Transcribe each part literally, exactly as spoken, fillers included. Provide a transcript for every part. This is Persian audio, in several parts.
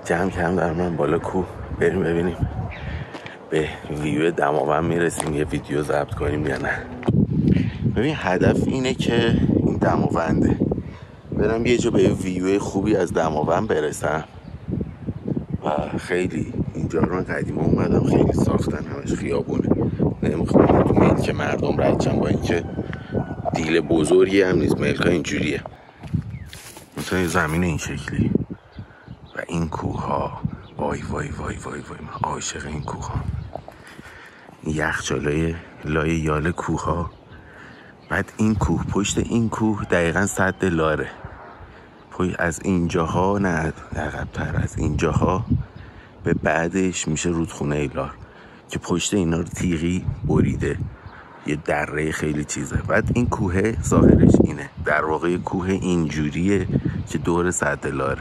جمع کردم در من بالا کوه. بریم ببینیم به ویو دماوند میرسیم یه ویدیو ضبط کنیم یا نه. ببین هدف اینه که این دماونده برم یه جا به ویو خوبی از دماوند برسم و خیلی اینجا رو من قدیم اومدم خیلی ساختن، همش خیابونه، نمیخوام تو میل که مردم رایچن، با اینکه دیل بزرگی هم نیست، ملکا اینجوریه مثلا زمین این شکلی و این کوه ها. وای وای وای وای وای من عاشق این کوه ها، این یخچالای لای یال کوه ها. بعد این کوه، پشت این کوه دقیقا سد لاره، از اینجاها نه عقب‌تر از اینجاها به بعدش میشه رودخونه لار که پشت اینا رو تیغی بریده، یه دره خیلی چیزه. بعد این کوه ظاهرش اینه، در واقع کوه اینجوریه که دور سد لاره.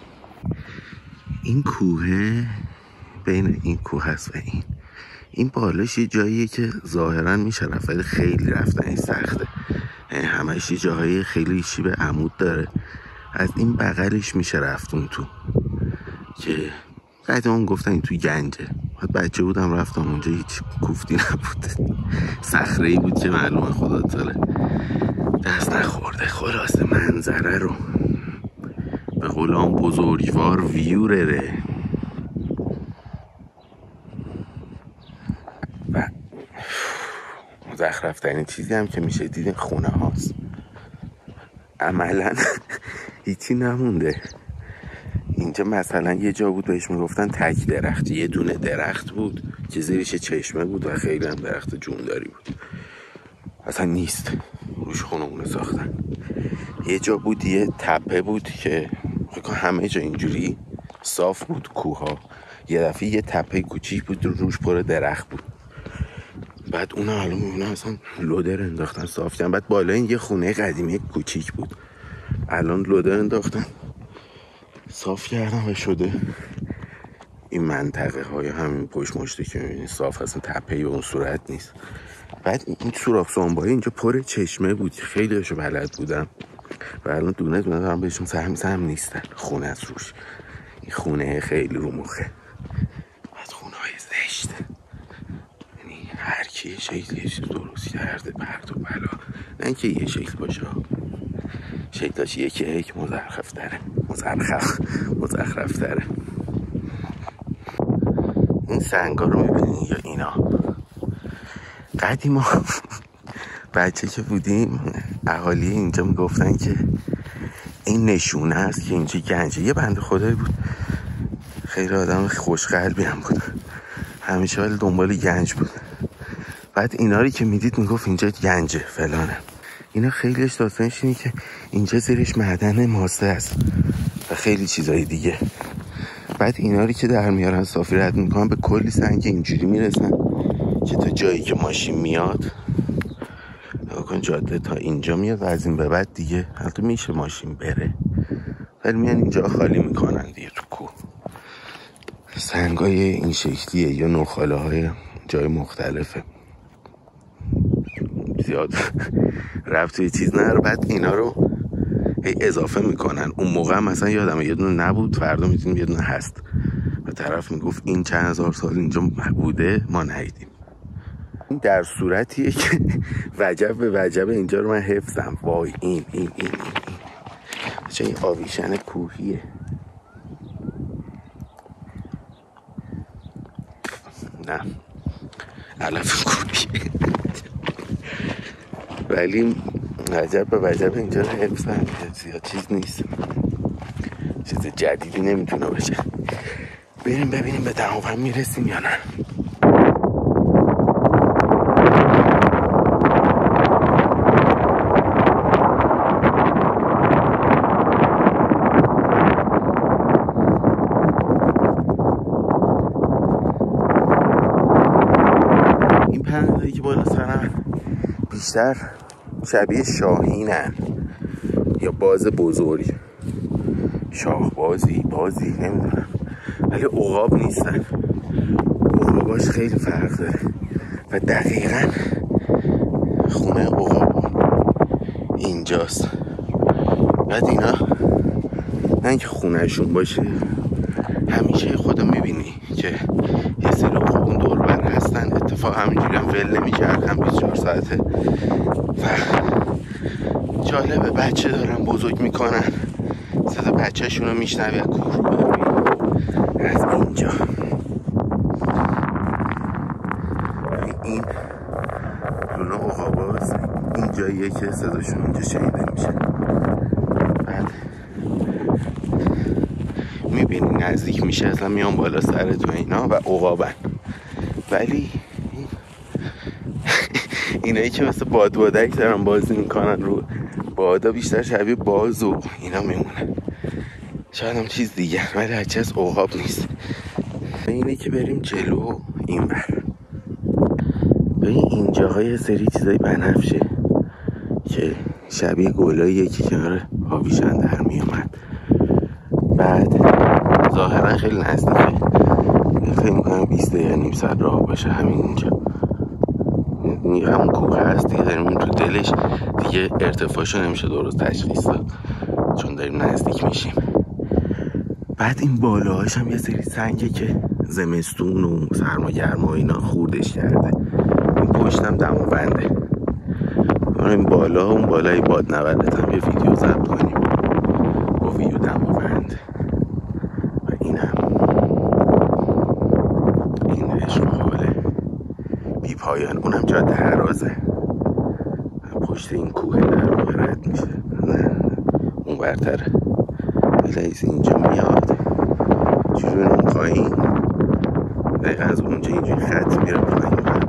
این کوه بین این کوه هست و این این بالاش یه جاییه که ظاهرا میشه رفت ولی خیلی رفتن سخته، همش یه جاهای خیلی شیب عمود داره. از این بغلش میشه رفت اون تو که قدیم اون گفتن این توی گنجه. بچه بودم رفتم اونجا، هیچ کوفتی نبود، صخره‌ای بود که معلومه خدا تعالی دست نخورده. خلاصه منظره رو به قول آن بزرگوار ویورره و مزخرفترین چیزی هم که میشه دید خونه هاست. عملا هیچی نمونده اینجا. مثلا یه جا بود بهش میگفتن تک درخت، یه دونه درخت بود که زیرش چشمه بود و خیلی هم درخت جونداری بود، اصلا نیست، روش خونمونه ساختن. یه جا بود یه تپه بود که همه جا اینجوری صاف بود کوه ها، یه دفعه یه تپه کوچیک بود روش پر درخت بود. بعد اون الان میبینم اصلا لودر انداختن صاف کردن. بعد بالا این یه خونه قدیمی کوچیک بود، الان لودر انداختن صاف کردن و شده این منطقه های همین پشت مشته که میبینی صاف هستن، تپهی به اون صورت نیست. بعد این سوراخ سنبایی اینجا پر چشمه بود، خیلی هاشو بلد بودم و الان دونه دونه دارم بهشون سهم سهم نیستن. خونه از روش این خونه خیلی رو مخه. بعد خونه های زشت، یعنی هر کی شکلی یه چیز درست کرده، پرت و بلا، نه اینکه یه شکل باشه، شکلش یکی یک مزخرف تره مزخرف مزخرف تره. این سنگا رو میبینین یا اینا قدیما بچه که بودیم اهالی اینجا میگفتن که این نشونه است که اینجا گنجه. یه بنده خدایی بود خیلی آدم خوشقلبی هم بود، همیشه ولی دنبال گنج بود. بعد اینا رو که میدید میگفت اینجا گنجه فلانه. اینا خیلیش داستانش اینه که اینجا زیرش معدن ماسه است و خیلی چیزای دیگه. بعد اینا رو که در میارن صافی رد میکنن به کلی سنگ اینجوری میرسن که تا جایی که ماشین میاد نگاه جاده تا اینجا میاد و از این به بعد دیگه حتی میشه ماشین بره ولی میان اینجا خالی میکنن دیگه. تو کوه سنگای این شکلیه یا نخاله های جای مختلفه، زیاد رفت توی چیز نره. بعد اینا رو هی اضافه میکنن. اون موقع مثلا یادمه یه دونه نبود، فردا میتونیم یه دونه هست و طرف میگفت این چند هزار سال اینجا بوده ما ندیدیم. این در صورتیه که وجب به وجب اینجا رو من حفظم. وای این این این این چه این آویشن کوهیه. نه علف کوهیه ولی وجب به وجب اینجا رو حفظم، زیاد چیز نیست، چیز جدیدی نمیتونه باشه. بریم ببینیم به دماوند میرسیم یا نه. این پرنده‌ای که بالا سرم بیشتر شبیه شاهینن یا باز بزرگ، شاه بازی بازی نمیدونم، ولی عقاب نیستن. عقاباش خیلی فرق داره و دقیقا خونه عقاب اینجاست. بعد اینا نه اینکه خونهشون باشه، همیشه خدا میبینی که یه سری اون دور بر هستن، اتفاق همینجوری هم ول نمی‌کردن بیست و چهار ساعته و جالبه بچه دارن بزرگ میکنن، صدا بچه شون رو میشنوی از کوه رو ببین از اینجا. این لونه عقاباز این جاییه که صداشون اینجا شنیده میشه. بعد میبینی نزدیک میشه اصلا میان بالا سر تو اینا و عقابن، ولی اینایی که مثل بادبادک دارن بازی میکنن رو بادا بیشتر شبیه باز و اینا میمونن، شاید هم چیز دیگه، ولی هرچی از عقاب نیست. اینه که بریم جلو این بر ببین اینجاها یه سری چیزای بنفشه که شبیه گلاییه که کنار آویشن در میومد. بعد ظاهرا خیلی نزدیکه، فکر میکنم بیست دقیقه نیم ساعت راه باشه همین اینجا. همون کوه هست دیگه، داریم تو دلش دیگه، ارتفاعشو نمیشه درست تشخیص داد چون داریم نزدیک میشیم. بعد این بالاهاش هم یه سری سنگه که زمستون و سرما گرما و اینا خوردش کرده. این پشتم دماونده، این بالا اون بالای بادنورد هم یه ویدیو ضبط کنیم با ویدیو دماوند. و این هم این عشقاله بی پایان، اونم جاده هرازه، پشت این کوه در رد میشه، نه اون برتره. لیز اینجا میاد جوری اون پایین، دقیقا از اونجا اینجوری خط میره پایین و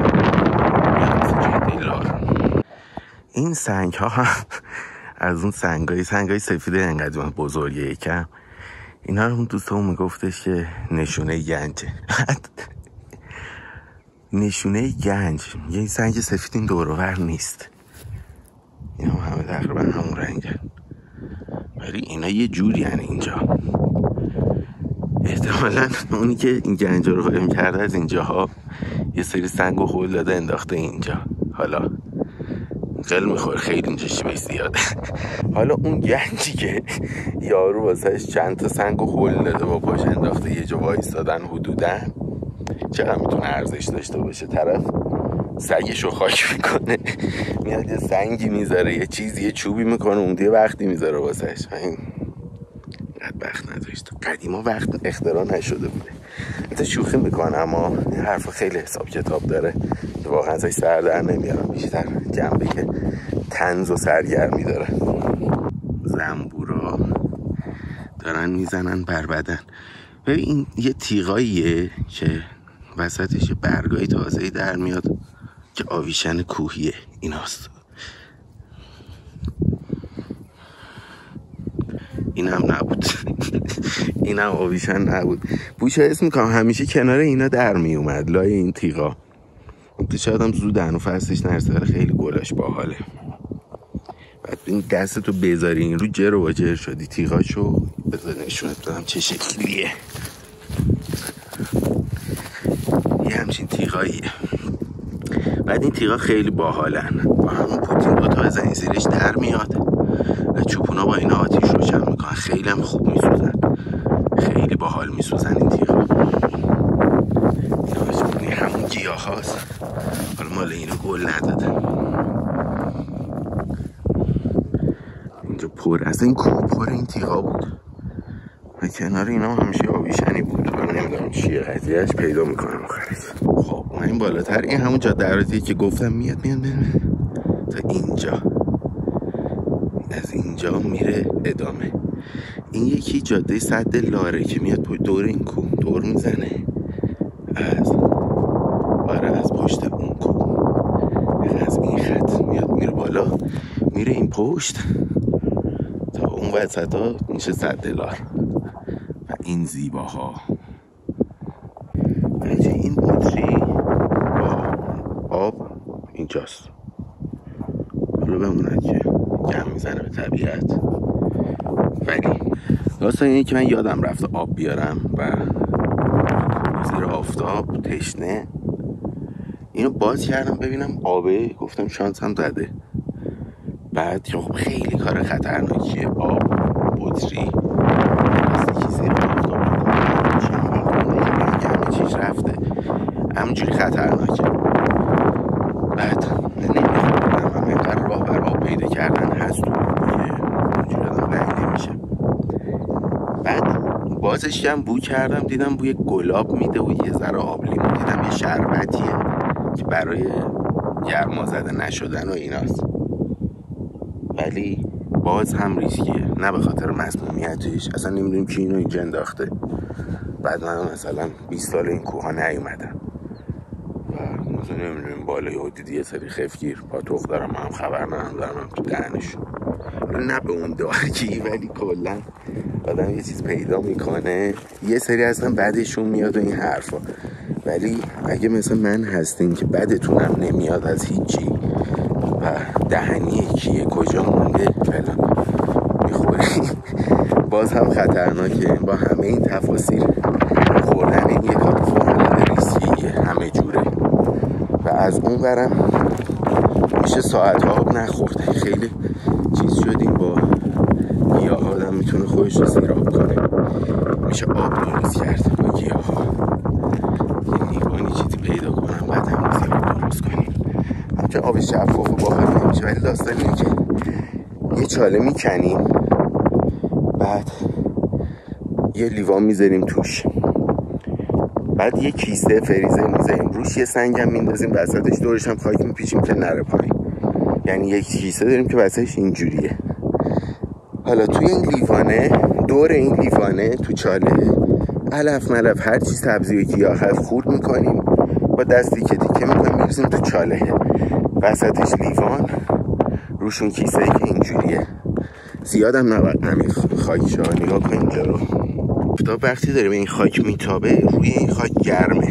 میاد جاده لار. این سنگ ها هم از اون سنگ های سنگ های سفیده انقدر بزرگه یکم، اینا رو اون دوستمون میگفتش که نشونه گنجه. نشونه گنج، یه سنگ سفید این دورور نیست، اینا همه تقریبا همون رنگن، ولی اینا یه جوری یعنی اینجا احتمالاً اونی که این گنجا رو قایم کرده از اینجاها یه سری سنگ و هول داده انداخته اینجا، حالا قل میخوره خیلی اینجا شیبه زیاده. حالا اون گنجی که یارو واسهش چند تا سنگ و هول داده با پاش انداخته یه جا وایستادن حدوداً، چقدر میتونه ارزش داشته باشه؟ طرف سگشو خاک میکنه، میاد یه سنگی میذاره، یه چیزی، یه چوبی میکنه، اون دیگه وقتی میذاره واسهش. این وقت نداشت، قدیما وقت اختراع نشده بوده. حتی شوخی میکنه اما این حرف خیلی حساب کتاب داره، واقعا ازش سر در نمیارم، بیشتر جنبه که طنز و سرگرمی داره. زنبورا دارن میزنن بر بدن. ببین این یه تیغاییه که وسطش یه برگای تازه‌ای در میاد که آویشن کوهیه، ایناست. اینم نبود. اینم آویشن نبود. بوش حس میکنم همیشه کنار اینا در میومد، لای این تیغا. شاید هم زود هنو فصلش نرسه، خیلی گلاش باحاله. بعد این دستتو بذاری این رو جر و واجر شدی، تیغاشو بذار نشونت بدم چه شکلیه. یه همچین تیغاییه. بعد این تیغا خیلی باحالن، با همون پوتین دوتا بزنی زیرش در میاد و چوپونا با اینا آتیش روشن میکنن، خیلی هم خوب میسوزن، خیلی باحال میسوزن این تیغا. این همون گیاه هاست، حالا مال اینو گل ندادن. اینجا پر، اصلا این کوه پر این تیغا بود و کنار اینا همیشه آویشنی بود. من نمیدونم چیه قضیهش، پیدا میکنم آخرش. خب من این بالاتر، این همون جاده عراضیه که گفتم میاد میاد میاد تا اینجا، از اینجا میره ادامه. این یکی جاده سد لاره که میاد دور این کوه دور میزنه، از آره از پشت اون کوه، از این خط میاد میره بالا، میره این پشت تا اون وسط ها میشه سد لار و این زیباها. بچه این بطری با آب اینجاست، حالا بموند که گم میزنه به طبیعت. ولی راستان اینه که من یادم رفته آب بیارم و زیر آفتاب تشنه اینو باز کردم ببینم آبه، گفتم شانسم زده. بعد خب خیلی کار خطرناکیه آب بطری پلاستیکی زیر آفتاب همینجوری خطرناکه. بعد نمیخوام هم اینقدر راه بر آب پیدا کردن هست تو اونجوری آدم رنگ نمیشه. بعد بازش هم بو کردم دیدم بوی گلاب میده و یه ذره آب لیمو، دیدم یه شربتیه که برای گرما زده نشدن و ایناست، ولی باز هم ریسکیه، نه به خاطر مسمومیتش، اصلا نمیدونیم کی اینو اینجا انداخته. بعد من مثلا بیست سال این کوها نیومدم و مثلا نمیدونیم بالای حدود یه سری خفگیر پاتوق دارم، هم خبر ندارم دارم تو دهنش، نه به اون دارکی، ولی کلا آدم یه چیز پیدا میکنه، یه سری اصلا بعدشون میاد و این حرفا. ولی اگه مثلا من هستین که بعدتونم نمیاد از هیچی و دهنی کیه کجا مونده فلان میخوری، باز هم خطرناکه. با همه این تفاصیل خوردن این یه کار فوق‌العاده ریسکیه همه جوره و از اون برم میشه ساعت آب نخورده. خیلی چیز شدیم با گیاه، آدم میتونه خودش رو سیراب کنه، میشه آب درست کرد با گیاه ها. یه لیوانی چیزی پیدا کنم بعد هم سیراب درست کنیم. همچنین آب شفاف و باحال نمیشه، ولی داستان اینه که یه چاله میکنیم، بعد یه لیوان میذاریم توش، بعد یه کیسه فریزر میذاریم روش، یه سنگم میندازیم وسطش، دورش هم خاک میپیچیم که نره پایین. یعنی یک کیسه داریم که وسطش اینجوریه. حالا توی این لیوانه، دور این لیوانه تو چاله علف ملف هر چی سبزی و گیاه هست خورد میکنیم، با دستی که تیکه میکنیم میرسیم تو چاله، وسطش لیوان، روشون کیسه که اینجوریه. زیادم نباید همین خاکش ها. نگاه کن اینجا رو، تا وقتی داره به این خاک میتابه روی این خاک گرمه،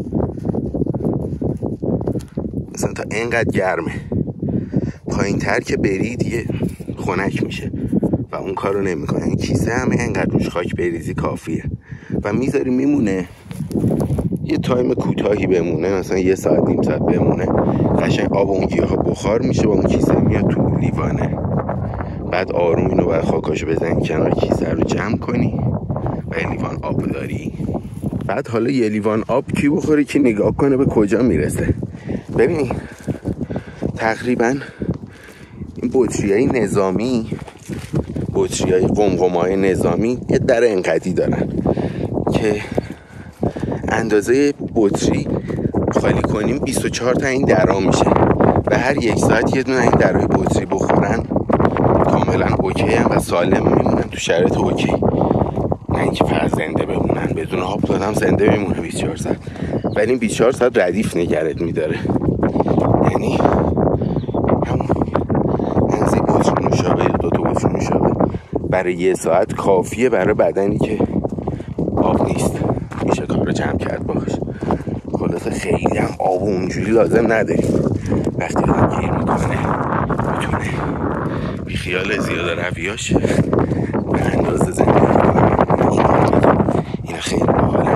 مثلا تا اینقدر گرمه، پایین تر که بری دیگه خنک میشه و اون کارو نمیکنه. این کیسه همه اینقدر روش خاک بریزی کافیه و میذاری میمونه یه تایم کوتاهی بمونه، مثلا یه ساعت نیم ساعت بمونه، قشنگ آب اون گیاه ها بخار میشه و اون کیسه میاد تو لیوانه. بعد آروم اینو بر خاکاشو بزنی کنار، کیسه رو جمع کنی و یه لیوان آب داری. بعد حالا یه لیوان آب کی بخوره که نگاه کنه به کجا میرسه. ببین تقریبا این بطریای نظامی، بطریای قمقمای نظامی یه در انقدی دارن که اندازه بطری خالی کنیم بیست و چهار تا این درا میشه و هر یک ساعت یه دونه این درای بطری بخورن کاملا اوکی هم و سالم میمونن تو شرایط اوکی، نه اینکه فقط زنده بمونن. بدون آب دادم زنده میمونه بیست و چهار ساعت، ولی این بیست و چهار ساعت ردیف نگرت میداره. یعنی همون انزی بطری نوشابه دو تا بطری نوشابه برای یه ساعت کافیه برای بدنی که آب نیست، میشه کار رو جمع کرد باش. خلاصه خیلی هم آب اونجوری لازم نداریم. وقتی آدم گیر میکنه میتونه بی خیال زیاده رویاش به اندازه زندگی کنه. اینا خیلی باحاله.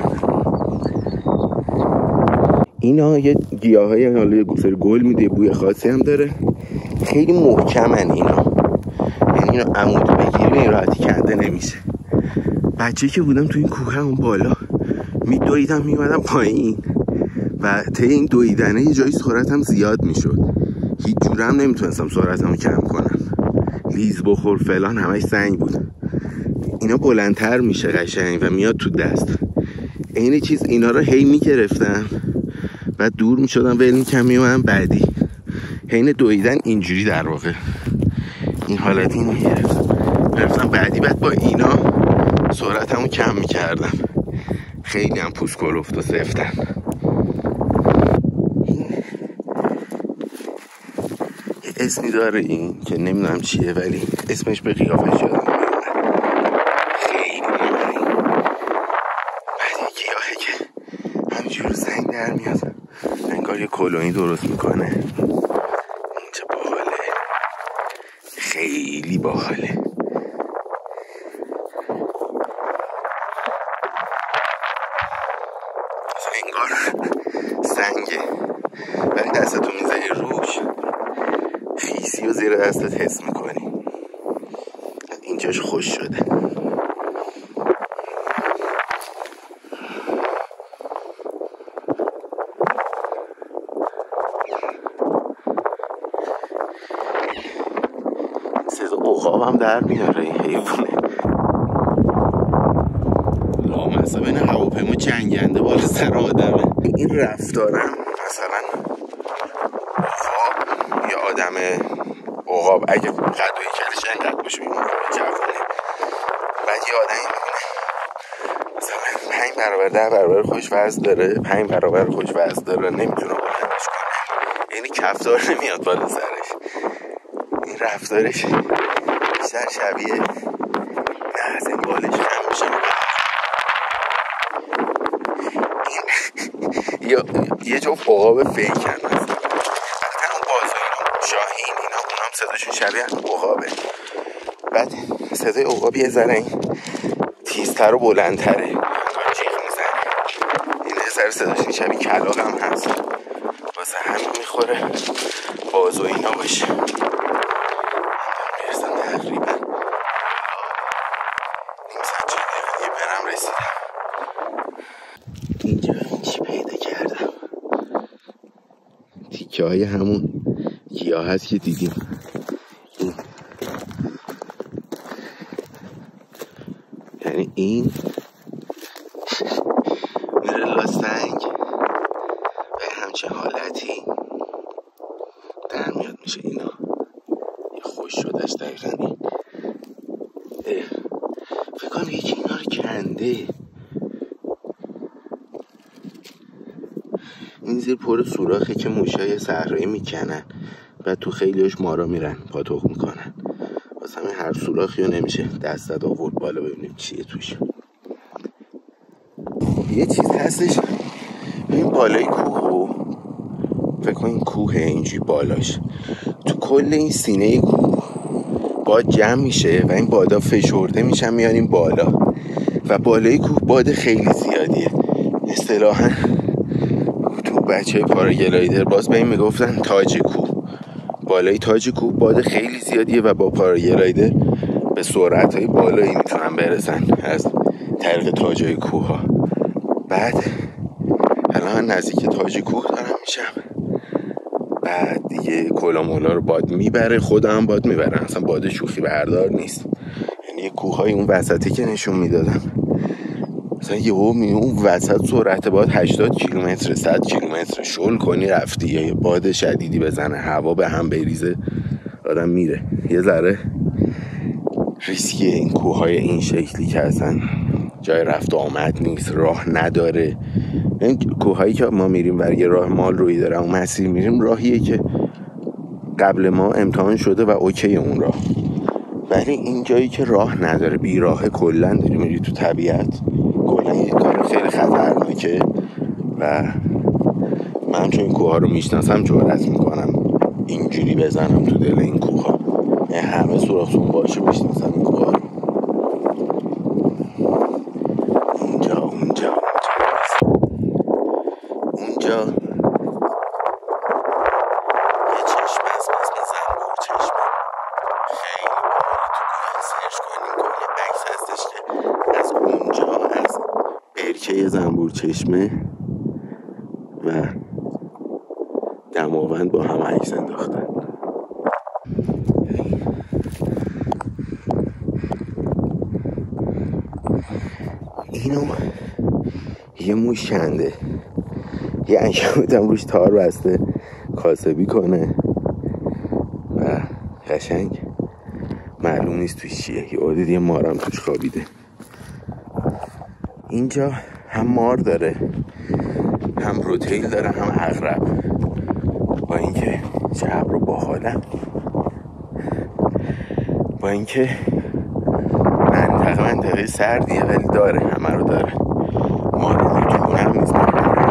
اینا یه گیاه های حالا یه گوسر گل میده، بوی خاصی هم داره، خیلی محکمن اینا، یعنی اینا عمود بگیری این راحتی کنده نمیشه. بچه که بودم تو این کوه اون بالا میدویدم میمدم پایین و طی این دویدنه یه جایی سرعتم زیاد میشد، هیچ جورم نمیتونستم سرعتمو کم کنم، لیز بخور فلان همش سنگ بود. اینا بلندتر میشه قشنگ و میاد تو دست. این چیز اینا رو هی میگرفتم و دور میشدم ول میکم میومدم بعدی. حین دویدن اینجوری در واقع این حالت این میگرفتم رفتم بعدی، بعد با اینا سرعتمو کم میکردم. خیلی هم پوست کلفت و سفتن. یه اسمی داره این که نمیدونم چیه ولی اسمش به قیافش یادم خیلی نمیدونم. بعد یه گیاهه که همینجور سنگ در میاد، انگار یه کلونی درست میکنه. اینجا باحاله، خیلی باحاله. انگار سنگه ولی دستتو میذاری روش خیسی و زیر دستت حس میکنی. اینجاش خوش شده. عقاب هم در میاره این حیوانه. لامصب این هواپیما جنگنده بالا سر آدمه. این رفتارم مثلا عقاب یا آدم عقاب اگه قد و هیکلش انقدر باشه این جوونه، بعد یه آدمی میبینه مثلا پنج برابر ده برابر خوش وزن داره، پنج برابر خوش وزن داره، نمیتونه بلندش کنه، یعنی کفتار نمیاد بالا سرش. این رفتارش بیشتر شبیه نه از این بالش کم میشه. یا یه جفت عقاب فیکن مثلا اون بازا اینا شاهین اینا اونام صداشون شبیه عقابه. بعد صدای عقاب یه ذره این تیزتر و بلندتره، جیغ میزنه. این یه ذره صداشون شبیه کلاغ هم هست، واسه همین میخوره باز و اینا باشه. میرسم تقریبا نیم ساعت چه دقیقه دیگه برم رسیدم. اینجا چی پیدا کردم؟ تیکه های همون گیاه هست که دیدیم. این یعنی این میره لاسنگ به همچه حالتی در میاد میشه. اینا یه خوش شدش دقیقا. این فکر کنم یکی اینا رو کنده. این زیر پر سوراخه که موشای صحرایی میکنن و تو خیلیش مارا میرن پاتوق میکنن. واسه همین هر سوراخی رو نمیشه دست داد آورد بالا ببینیم چیه توش. یه چیز هستش این بالای کوه، فکر کن این کوه اینجوری بالاش تو کل این سینه کوه باد جمع میشه و این بادا فشرده میشن میانیم بالا و بالای کوه باد خیلی زیادیه. اصطلاحاً تو بچه های پاراگلایدر باز به این میگفتن تاج کوه. بالای تاج کوه باد خیلی زیادیه و با پاراگلایدر به سرعت های بالایی میتونن برسن از طریق تاج های کوه ها. بعد الان نزدیک تاج کوه دارم میشم، بعد دیگه کلا مولا رو باد میبره، خودم باد میبره، اصلا باد شوخی بردار نیست. یعنی یه کوه های اون وسطی که نشون میدادم مثلا یه اون وسط سرعت باد هشتاد کیلومتر صد کیلومتر شل کنی رفتی، یا یه باد شدیدی بزنه هوا به هم بریزه آدم میره. یه ذره ریسکیه این کوههای این شکلی که اصلا جای رفت آمد نیست، راه نداره. این کوههایی که ما میریم برای راه مال روی داره اون مسیر میریم راهیه که قبل ما امتحان شده و اوکی اون راه، ولی این جایی که راه نداره بی راه کلا داری میری تو طبیعت، کلا یه کار خیلی خطرناکه و من چون این کوه ها رو میشناسم جرئت میکنم اینجوری بزنم تو دل این کوه ها. یعنی همه سوراخ‌تون باشه میشناسم این کوه ها رو. اونجا اونجا اونجا یه چشم هست به اسم زنبور چشمه، خیلی باحاله. تو گوگل سرچ کنیم کلی عکس هستش که از اونجا از برکه زنبور چشمه و دماوند با هم عکس انداختن. اینو یه موش کنده، یه عنکبوت هم روش تار بسته کاسبی کنه و قشنگ معلوم نیست توش چیه. یه عدد یه مارم توش خوابیده. اینجا هم مار داره هم روتیل داره هم عقرب، با اینکه چه ابر باحالم، با اینکه منطقه منطقه سردیه ولی داره، همه رو داره. مار رو تو خونه هم نیست.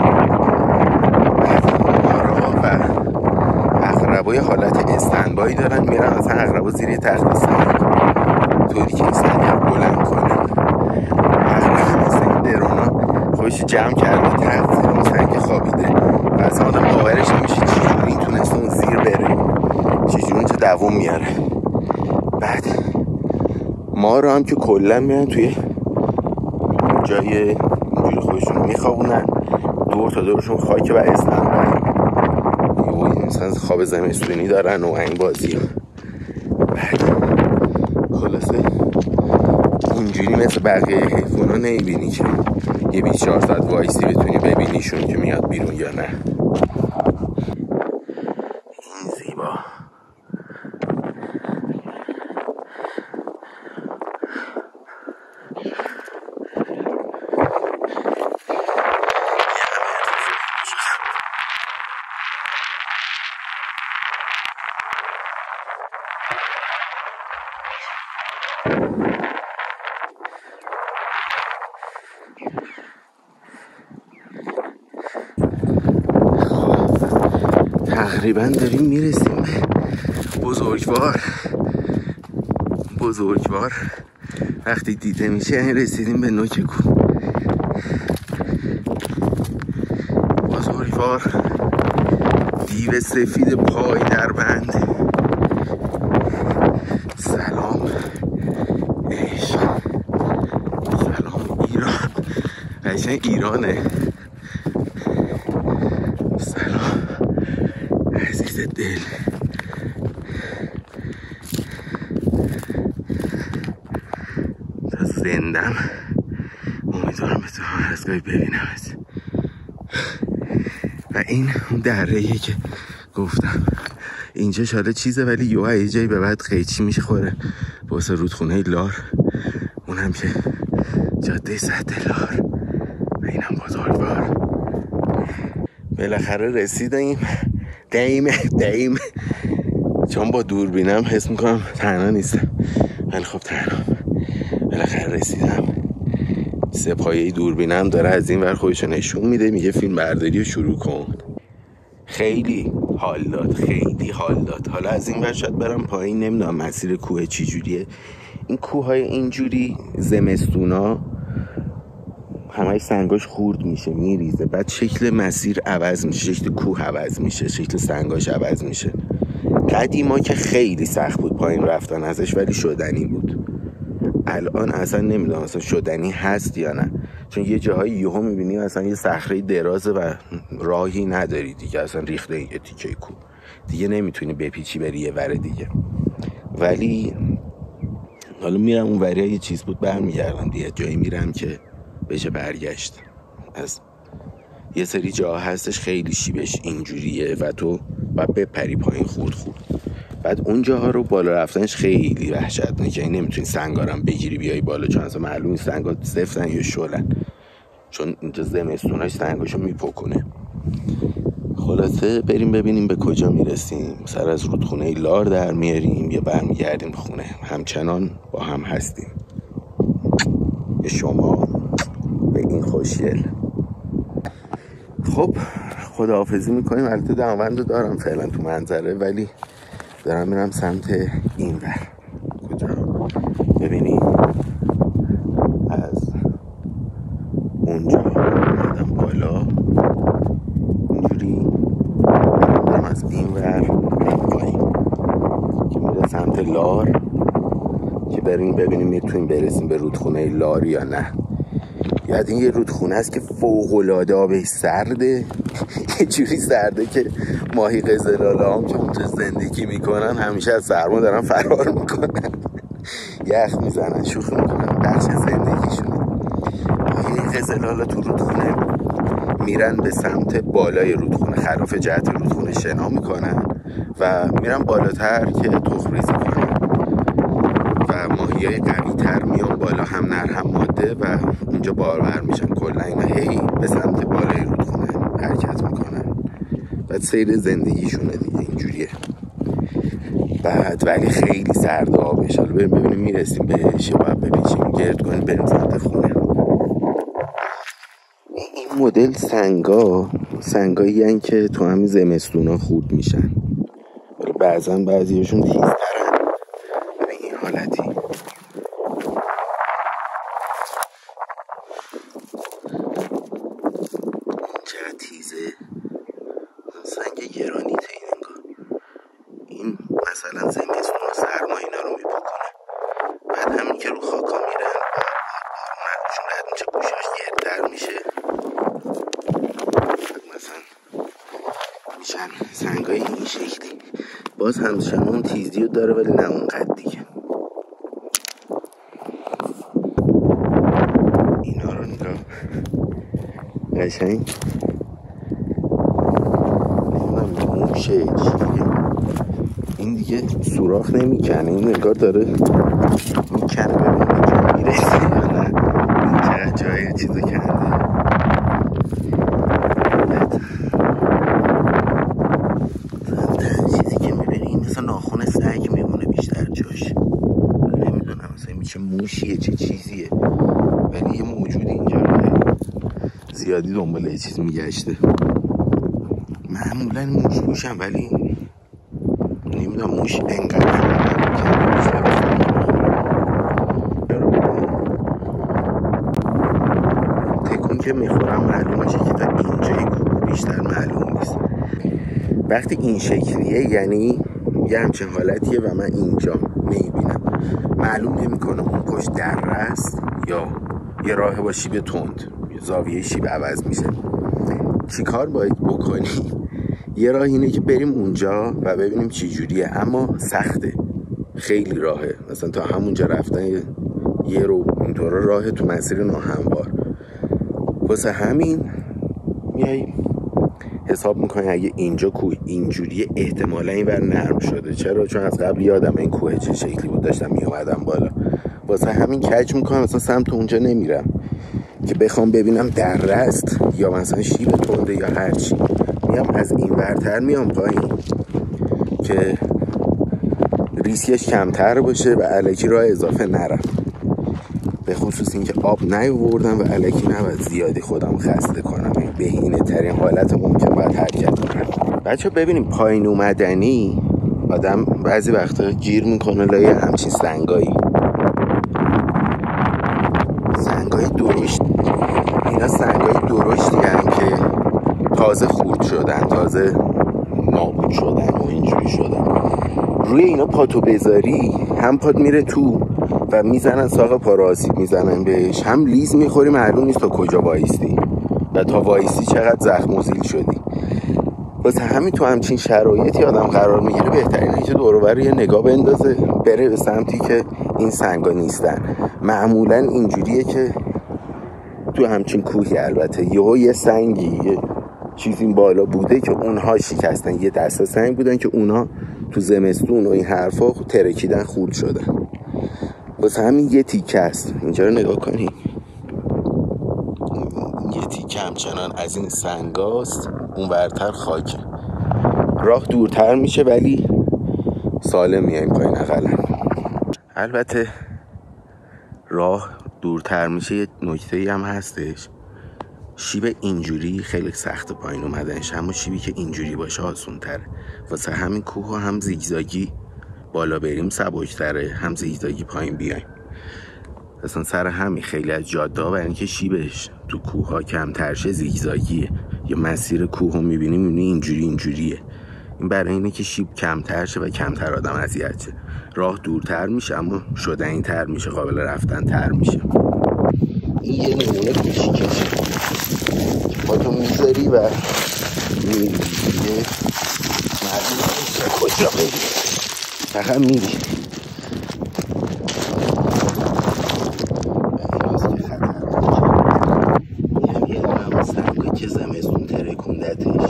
مارها و عقربا یه حالت استندبایی دارن، میرن اصلا عقربا زیر تخت سنگ طوری که سنگ رو بلند کنه. عقرب مثل این درونا خودش جمع کرده تحت زیر اون سنگ خوابیده و اصلا آدم باورش نمیشه چجوری این تونسته اون زیر بره، چجوری اونجا دووم میاره. بعد ما رو هم که کلا میرن توی جای اینجوری خودشون میخوابونن، دور تا دورشون خاکه و استنبایی مثلا خواب زمستونی دارن و این بازی ها. بعد مثل بقیه حیوونا نمیبینی که یه بیست و چهار ساعت وایسی بتونی ببینیشون که میاد بیرون یا نه. این زیبا. تقریبا داریم میرسیم به بزرگوار. بزرگوار وقتی دیده میشه یعنی رسیدیم به نوک کوه. بزرگوار، دیو سفید پای در بند. سلام عشق، سلام ایران. قشنگ ایرانه. سلام عزیز دل. تا زندم امیدوارم بتونم از گاهی ببینمت. و این اون دره‌ایه که گفتم اینجا شاله چیزه، ولی یوها یه جایی به بعد قیچی میشه خوره واسه رودخونه لار، اونم که جاده سد لار و اینم بزرگوار. بالاخره رسیدیم. دیم دیم چون با دوربینم حس میکنم تنها نیستم، ولی خب تنها. بالاخره رسیدم. سپایه دوربینم داره از این ور خودشو نشون میده، میگه فیلم برداری رو شروع کن. خیلی حال داد، خیلی حال داد. حالا از این ور شاید برم پایین، نمیدونم مسیر کوه چی جوریه. این کوه های اینجوری زمستونا همه سنگاش خورد میشه، میریزه، بعد شکل مسیر عوض میشه، شکل کوه عوض میشه، شکل سنگاش عوض میشه. قدیما که خیلی سخت بود پایین رفتن ازش، ولی شدنی بود. الان اصلا نمیدونم اصلا شدنی هست یا نه، چون یه جاهایی یهو میبینی اصلا یه صخره درازه و راهی نداری دیگه، اصلا ریخته یه تیکه کوه دیگه، نمیتونی بپیچی بری یه ور دیگه. ولی حالا میرم اون وریه یه چیز بود برمیگردم دیگه، جایی میرم که بشه برگشت. از یه سری جا هستش خیلی شیبش اینجوریه و تو باید بپری پایین خورد خورد. بعد اون جاها رو بالا رفتنش خیلی وحشتناکه، یعنی نمیتونی سنگارم بگیری بیای بالا، چون اصلا معلوم نیست سنگا سفتن یا شلن، چون اینجا زمستوناش سنگاشو میپکنه. خلاصه بریم ببینیم به کجا میرسیم. سر از رودخونه لار در میاریم یا برمیگردیم خونه. همچنان با هم هستیم. به شما، به این خوشگل. خب خداحافظی میکنیم. البته دماوند رو دارم فعلا تو منظره، ولی دارم میرم سمت این ور. کجا ببینی از اونجا اومدم بالا اینجوری، دارم از این ور پایین که میره سمت لار، که بریم ببینیم میتونیم برسیم به رودخونه لار یا نه. یاد این یه رودخونه است که فوق‌العاده آبش سرده، یه جوری سرده که ماهی قزلالا هم که اونجا زندگی میکنن همیشه از سرما دارن فرار میکنن، یخ میزنن، شوخی میکنن، بخش زندگیشونه. ماهی قزلالا تو رودخونه میرن به سمت بالای رودخونه، خلاف جهت رودخونه شنا میکنن و میرن بالاتر که تخم ریزی کنن و ماهیای قوی تر میان بالا، هم نر هم ماده، و اونجا بارور میشن. کلا اینا هی به سمت بالای رودخونه حرکت میکنن. بعد سیر زندگیشونه دیگه اینجوریه. بعد ولی خیلی سرد آبش. حالا بریم ببینیم میرسیم بهش یا باید بپیچیم گرد کنیم بریم سمت خونه. این مدل سنگا سنگایی هن که تو همین زمستونا خورد میشن، ولی بعضا بعضیشون تیزترن. به این حالتی چرا تیزه؟ سنگ گرانیته این انگار. این مثلا زمستون و سرما اینا رو میپکنه، بعد همین که رو خاکا میرن چون رد میشه گوشاش گردتر میشه، مثلا میشن سنگای این شکلی. باز همچنان اون تیزی رو داره ولی نه اونقدر دیگه. قشنگ نمیدونم موشه چیه این دیگه سوراخ نمیکنه، این نگاه داره میکنه ببینید که میرسه یا نه. این چقدر جای چیزو کنده. چیزی که میبینی مثل ناخون سگ میمونه بیشتر جاش، نمیدونم مثلا میشه موشیه چه چیزیه، ولی یه موجود اینجا زیادی دنبال یه چیز میگشته. معمولا موش موشم ولی نمیدونم موش انقدر تکون که میخورم معلوم میشه که تا اینجای کوه بیشتر معلوم نیست. وقتی این شکلیه یعنی یه همچین حالتیه و من اینجا میبینم، معلوم نمیکنه اون پشت دره است یا یه راه با شیب تند، زاویه شیب عوض میشه. چی کار باید بکنی؟ یه راه اینه که بریم اونجا و ببینیم چی جوریه، اما سخته، خیلی راهه، مثلا تا همونجا رفتن یه رو اینطور راه تو مسیر ناهموار. واسه همین میای حساب میکنی اگه اینجا کوه اینجوریه احتمالا این بر نرم شده. چرا؟ چون از قبل یادم این کوه چه شکلی بود، داشتم میومدم بالا. واسه همین کج میکنم مثلا سمت اونجا نمیرم که بخوام ببینم دره است یا مثلا شیب تنده یا هرچی. میام از این ورتر میام پایین که ریسکش کمتر باشه و الکی راه اضافه نرم، به خصوص اینکه آب نیاوردم و الکی نباید زیادی خودم خسته کنم. بهینه ترین حالت ممکن باید حرکت کنم. بچه ببینیم پایین اومدنی آدم بعضی وقتا گیر میکنه لای همچین سنگایی سنگای درشت. اینا سنگای درشتی هستن که تازه خورد شدن، تازه نابود شدن و اینجوری شدن. روی اینا پاتو بذاری هم پات میره تو و میزنن ساق پا رو آسیب میزنن بهش، هم لیز میخوری معلوم نیست تا کجا وایستی و تا وایستی چقدر زخم و زیل شدی. واسه همین تو همچین شرایطی آدم قرار میگیره بهترینه که دور و بر یه نگاه بندازه بره به سمتی که این سنگا نیستن. معمولا اینجوریه که تو همچین کوهی البته یهو یه سنگی یه چیزی بالا بوده که اونها شکستن، یه دسته سنگ بودن که اونها تو زمستون و این حرفا ترکیدن خورد شدن. واسه همین یه تیکه است. اینجا رو نگاه کنی، یه تیکه همچنان از این سنگاست، اون ورتر خاکه. راه دورتر میشه ولی سالم میایم پایین اقلا. البته راه دورتر میشه یه نکته‌ای هم هستش، شیب اینجوری خیلی سخت پایین اومدنش، اما شیبی که اینجوری باشه آسون تره. واسه همین کوه هم زیگزاگی بالا بریم سبک‌تره، هم زیگزاگی پایین بیایم. اصلا سر همین خیلی از جاده ها برای اینکه شیبش تو کوه ها کمتر شه زیگزاگیه. یه مسیر کوه رو میبینی میبینی اینجوری اینجوریه. این برای اینه که شیب کمتر شه و کمتر آدم اذیت شه. راه دورتر میشه اما شدنی تر میشه، قابل رفتن تر میشه. این یه نمونه کوچیکه که پاتو میذاری و میری دیگه معلوم نیست کجا بری، فقط میری. که زمستون ترکوندتش این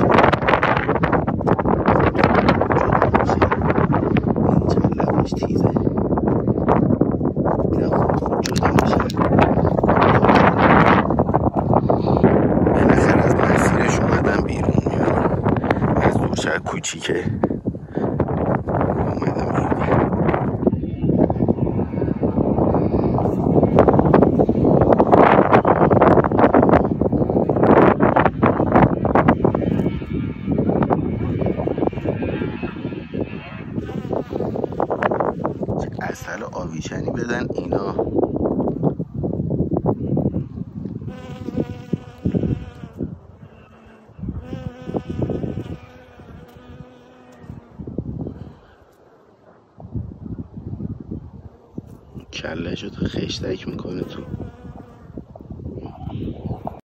چند لباش تیزه، اینا خود خود جدا میشه. بالاخره از مسیرش اومدم بیرون، از دوشک کوچیکه اومدم بیرون. اصل آویشنی بدن اینا. کله‌شو تو خشتک میکنه تو.